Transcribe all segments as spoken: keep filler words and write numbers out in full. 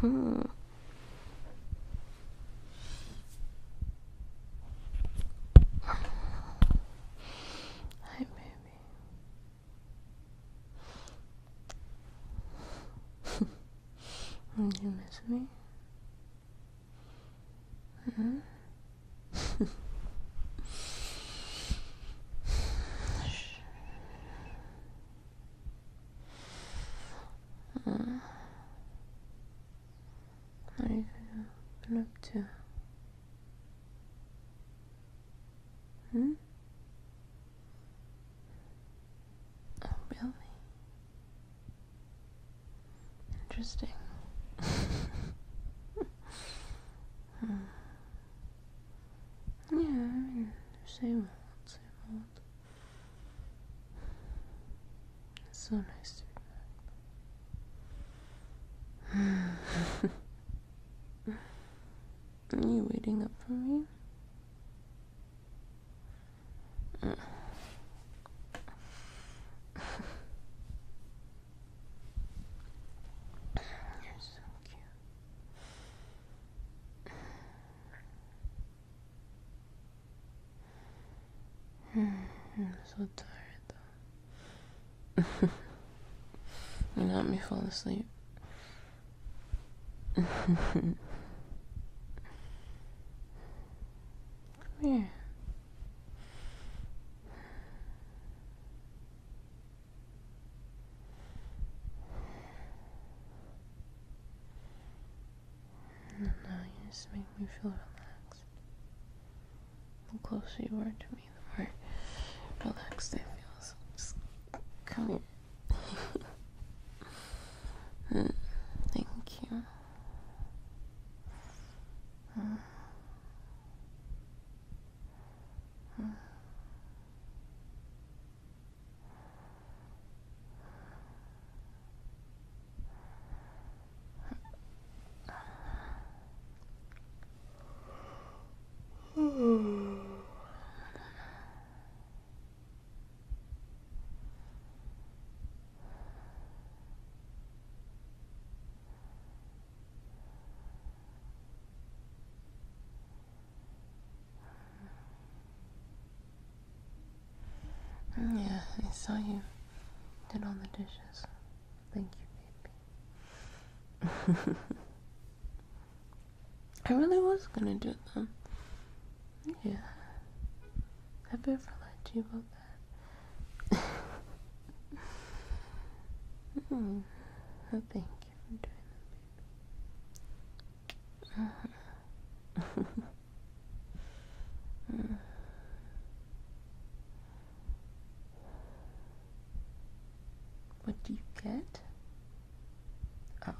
Hi, baby. You miss me? Hmm? uh, what have you been up to? Hmm? Oh, really? Interesting. hmm. Yeah, I mean, same old, same old. It's so nice to be back. Are you waiting up for me? Mm. You're so cute. I'm so tired though. You got me fall asleep. Come here. No, you just make me feel relaxed. The closer you are to me, the more relaxed I feel. So just come here. mm, thank you. Mm. Mm. Yeah, I saw you did all the dishes. Thank you, baby. I really was gonna do them. Yeah. Have I ever lied to you about that? mm. Oh, thank you for doing that, baby. mm. What do you get? Oh.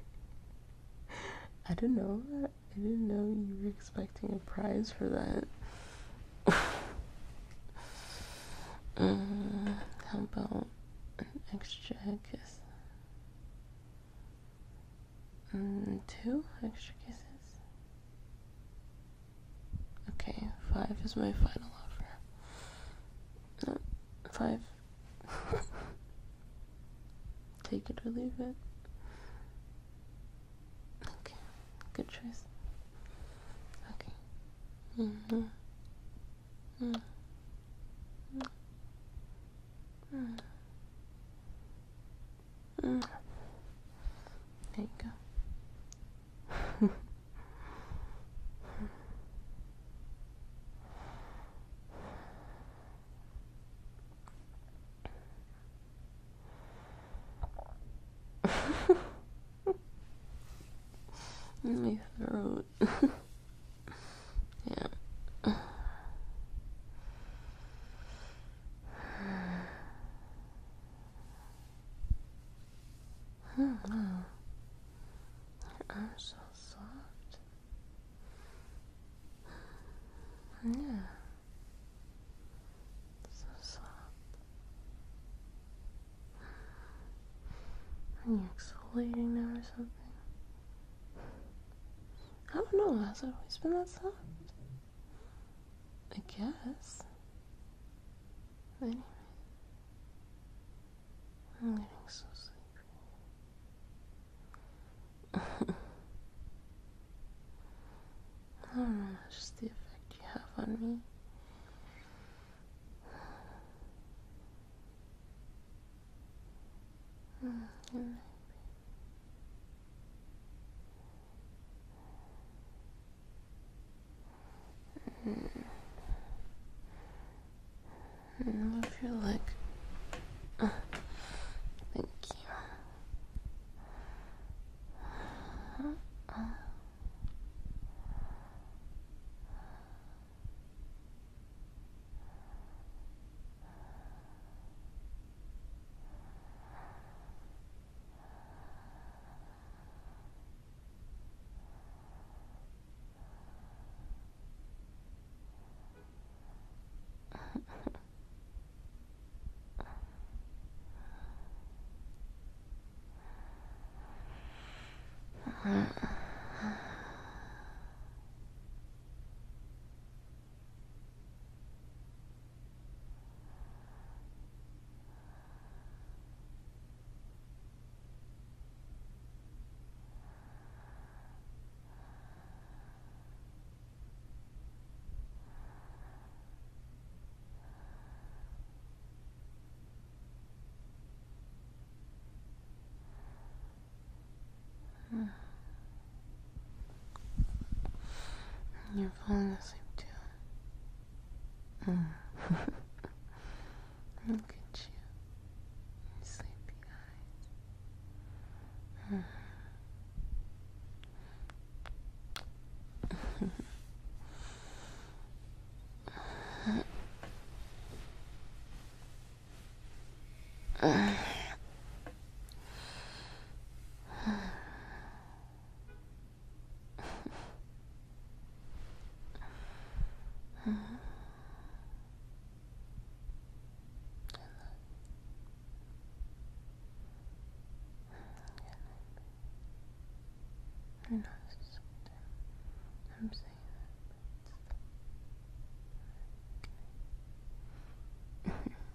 I don't know. I didn't know you were expecting a prize for that. uh, how about an extra kiss? Mm, two extra kisses? Okay, five is my final offer. No, five. Take it or leave it. Okay, good choice. Okay. Mm-hmm. Mm. Mm. Mm. There you go. My throat. yeah. Oh, wow. Your arm's so soft. Yeah. So soft. Are you exfoliating now or something? I don't know. Has it always been that soft? I guess. Anyway. I'm getting so sleepy. don't know, just the effect you have on me. Mm, mm, I feel like. Uh, thank you. Uh, You're falling asleep too. Mm. Look at you. Your sleepy eyes. Mm. I know this is something I'm saying that, but it's